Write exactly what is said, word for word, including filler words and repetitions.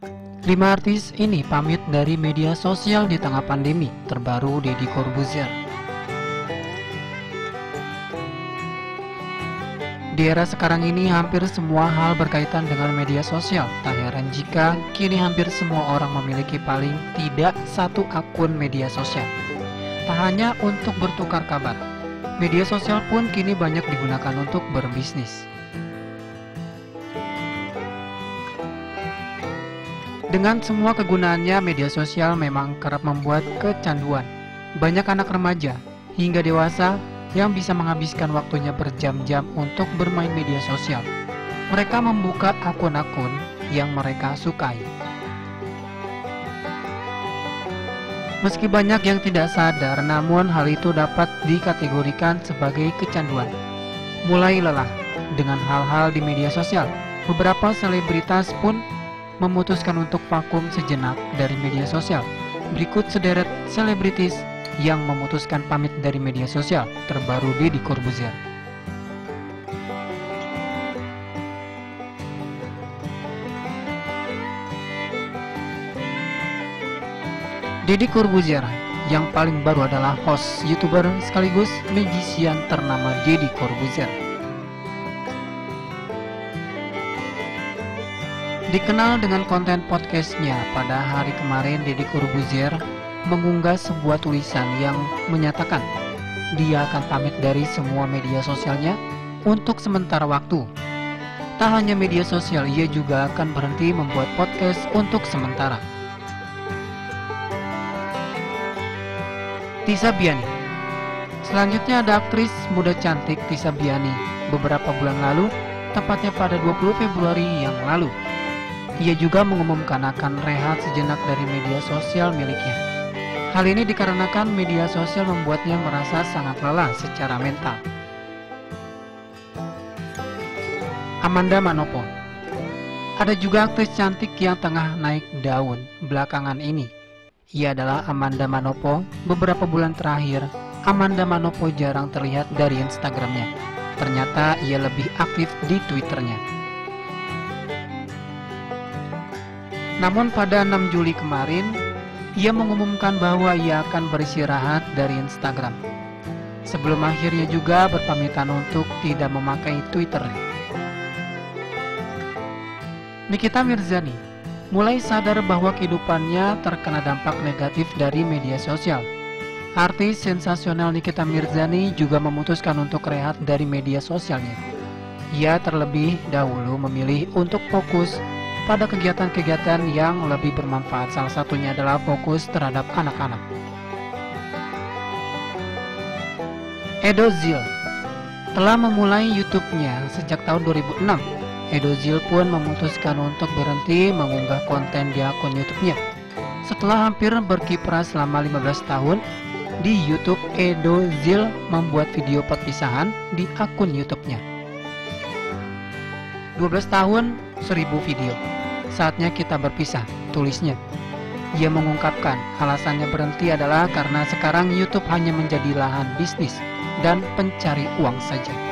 Lima artis ini pamit dari media sosial di tengah pandemi. Terbaru Deddy Corbuzier. Di era sekarang ini hampir semua hal berkaitan dengan media sosial. Tak heran jika kini hampir semua orang memiliki paling tidak satu akun media sosial. Tak hanya untuk bertukar kabar, media sosial pun kini banyak digunakan untuk berbisnis. Dengan semua kegunaannya, media sosial memang kerap membuat kecanduan. Banyak anak remaja hingga dewasa yang bisa menghabiskan waktunya berjam-jam untuk bermain media sosial. Mereka membuka akun-akun yang mereka sukai. Meski banyak yang tidak sadar, namun hal itu dapat dikategorikan sebagai kecanduan. Mulai lelah dengan hal-hal di media sosial, beberapa selebritas pun memutuskan untuk vakum sejenak dari media sosial. Berikut sederet selebritis yang memutuskan pamit dari media sosial. Terbaru Deddy Corbuzier. Deddy Corbuzier yang paling baru adalah host YouTuber sekaligus magician ternama Deddy Corbuzier. Dikenal dengan konten podcastnya, pada hari kemarin Deddy Corbuzier mengunggah sebuah tulisan yang menyatakan dia akan pamit dari semua media sosialnya untuk sementara waktu. Tak hanya media sosial, ia juga akan berhenti membuat podcast untuk sementara. Tisa Biani. Selanjutnya ada aktris muda cantik Tisa Biani. Beberapa bulan lalu, tepatnya pada dua puluh Februari yang lalu, ia juga mengumumkan akan rehat sejenak dari media sosial miliknya. Hal ini dikarenakan media sosial membuatnya merasa sangat lelah secara mental. Amanda Manopo. Ada juga aktris cantik yang tengah naik daun belakangan ini. Ia adalah Amanda Manopo. Beberapa bulan terakhir, Amanda Manopo jarang terlihat dari Instagramnya. Ternyata ia lebih aktif di Twitternya. Namun pada enam Juli kemarin, ia mengumumkan bahwa ia akan beristirahat dari Instagram. Sebelum akhirnya juga berpamitan untuk tidak memakai Twitter. Nikita Mirzani mulai sadar bahwa kehidupannya terkena dampak negatif dari media sosial. Artis sensasional Nikita Mirzani juga memutuskan untuk rehat dari media sosialnya. Ia terlebih dahulu memilih untuk fokus pada kegiatan-kegiatan yang lebih bermanfaat. Salah satunya adalah fokus terhadap anak-anak. Edoziel telah memulai YouTube-nya sejak tahun dua ribu enam. Edoziel pun memutuskan untuk berhenti mengunggah konten di akun YouTube-nya. Setelah hampir berkiprah selama lima belas tahun di YouTube, Edoziel membuat video perpisahan di akun YouTube-nya. dua belas tahun, seribu video. Saatnya kita berpisah, tulisnya. Ia mengungkapkan alasannya berhenti adalah karena sekarang YouTube hanya menjadi lahan bisnis dan pencari uang saja.